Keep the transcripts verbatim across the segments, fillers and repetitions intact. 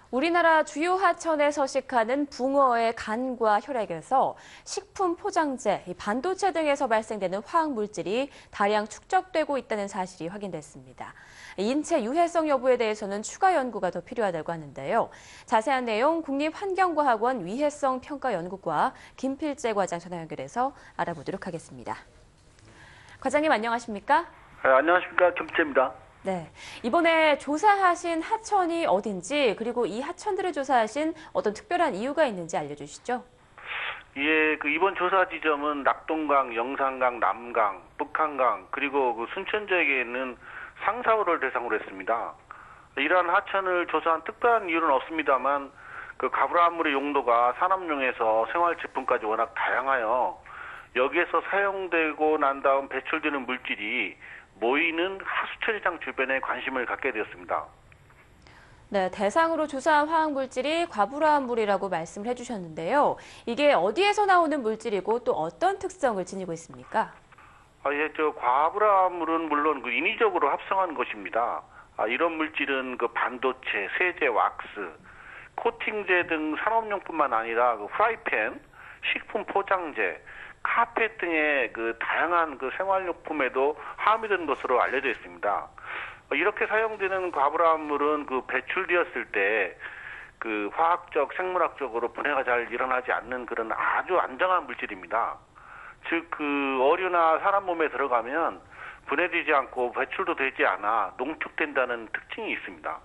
우리나라 주요 하천에 서식하는 붕어의 간과 혈액에서 식품 포장재, 반도체 등에서 발생되는 화학 물질이 다량 축적되고 있다는 사실이 확인됐습니다. 인체 유해성 여부에 대해서는 추가 연구가 더 필요하다고 하는데요. 자세한 내용 국립환경과학원 위해성평가연구과 김필재 과장 전화 연결해서 알아보도록 하겠습니다. 과장님 안녕하십니까? 네, 안녕하십니까. 김필재입니다. 네, 이번에 조사하신 하천이 어딘지 그리고 이 하천들을 조사하신 어떤 특별한 이유가 있는지 알려주시죠. 예, 그 이번 조사 지점은 낙동강, 영산강, 남강, 북한강 그리고 그 순천지역에 있는 상사호를 대상으로 했습니다. 이러한 하천을 조사한 특별한 이유는 없습니다만 그 가불화합물의 용도가 산업용에서 생활제품까지 워낙 다양하여 여기에서 사용되고 난 다음 배출되는 물질이 모이는 하수처리장 주변에 관심을 갖게 되었습니다. 네, 대상으로 조사한 화학물질이 과불화합물이라고 말씀을 해주셨는데요. 이게 어디에서 나오는 물질이고 또 어떤 특성을 지니고 있습니까? 아, 예, 저 과불화합물은 물론 그 인위적으로 합성한 것입니다. 아, 이런 물질은 그 반도체, 세제, 왁스, 코팅제 등 산업용뿐만 아니라 그 프라이팬, 식품 포장재, 카펫 등의 그 다양한 그 생활용품에도 함유된 것으로 알려져 있습니다. 이렇게 사용되는 과불화합물은 그 배출되었을 때 그 화학적, 생물학적으로 분해가 잘 일어나지 않는 그런 아주 안정한 물질입니다. 즉, 그 어류나 사람 몸에 들어가면 분해되지 않고 배출도 되지 않아 농축된다는 특징이 있습니다.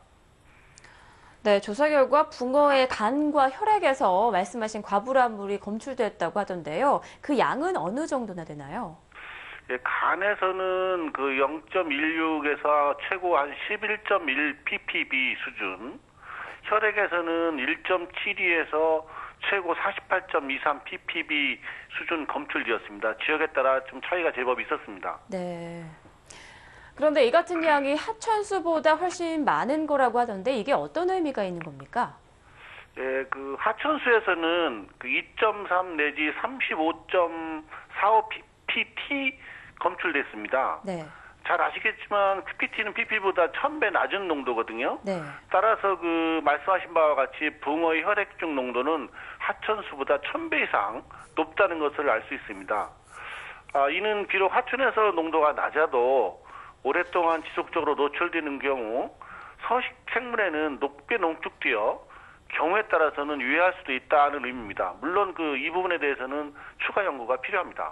네, 조사 결과 붕어의 간과 혈액에서 말씀하신 과불화물이 검출됐다고 하던데요. 그 양은 어느 정도나 되나요? 예, 간에서는 그 영 점 일육에서 최고 한 십일 점 일 ppb 수준, 혈액에서는 일 점 칠이에서 최고 사십팔 점 이삼 ppb 수준 검출되었습니다. 지역에 따라 좀 차이가 제법 있었습니다. 네. 그런데 이 같은 양이 하천수보다 훨씬 많은 거라고 하던데 이게 어떤 의미가 있는 겁니까? 예, 그 하천수에서는 그 이 점 삼 내지 삼십오 점 사오 ppt 검출됐습니다. 네. 잘 아시겠지만 ppt는 pp보다 천 배 낮은 농도거든요. 네. 따라서 그 말씀하신 바와 같이 붕어의 혈액중 농도는 하천수보다 천 배 이상 높다는 것을 알 수 있습니다. 아, 이는 비록 하천에서 농도가 낮아도 오랫동안 지속적으로 노출되는 경우 서식 생물에는 높게 농축되어 경우에 따라서는 유해할 수도 있다는 의미입니다. 물론 그 이 부분에 대해서는 추가 연구가 필요합니다.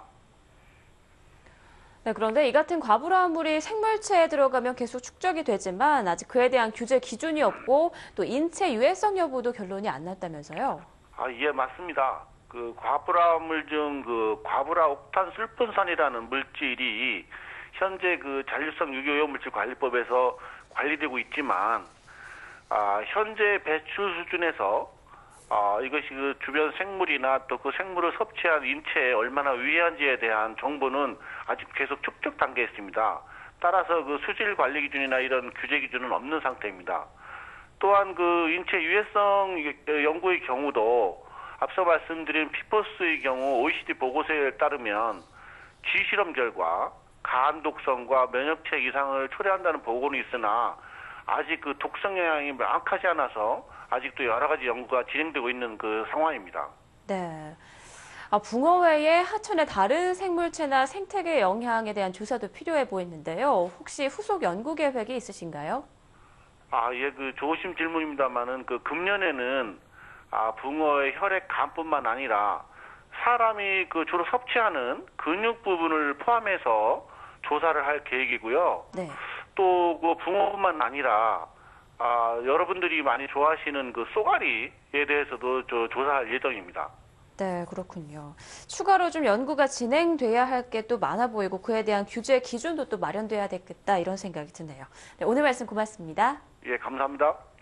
네, 그런데 이 같은 과불화물이 생물체에 들어가면 계속 축적이 되지만 아직 그에 대한 규제 기준이 없고 또 인체 유해성 여부도 결론이 안 났다면서요? 아, 예, 맞습니다. 그 과불화물 중 그 과불화 옥탄 술분산이라는 물질이 현재 그 잔류성 유기오염물질 관리법에서 관리되고 있지만, 아, 현재 배출 수준에서 아, 이것이 그 주변 생물이나 또 그 생물을 섭취한 인체에 얼마나 위해한지에 대한 정보는 아직 계속 축적 단계에 있습니다. 따라서 그 수질 관리 기준이나 이런 규제 기준은 없는 상태입니다. 또한 그 인체 유해성 연구의 경우도 앞서 말씀드린 피포스의 경우 오이시디 보고서에 따르면 쥐실험 결과 간 독성과 면역체 이상을 초래한다는 보고는 있으나 아직 그 독성 영향이 명확하지 않아서 아직도 여러 가지 연구가 진행되고 있는 그 상황입니다. 네. 아, 붕어 외에 하천의 다른 생물체나 생태계 영향에 대한 조사도 필요해 보이는데요. 혹시 후속 연구 계획이 있으신가요? 아, 예, 그 좋으신 질문입니다만은 그 금년에는 아, 붕어의 혈액 간뿐만 아니라 사람이 그 주로 섭취하는 근육 부분을 포함해서 조사를 할 계획이고요. 네. 또 그 붕어뿐만 아니라 아, 여러분들이 많이 좋아하시는 그 쏘가리에 대해서도 저 조사할 예정입니다. 네, 그렇군요. 추가로 좀 연구가 진행돼야 할 게 또 많아 보이고 그에 대한 규제 기준도 또 마련돼야 되겠다 이런 생각이 드네요. 네, 오늘 말씀 고맙습니다. 예, 감사합니다.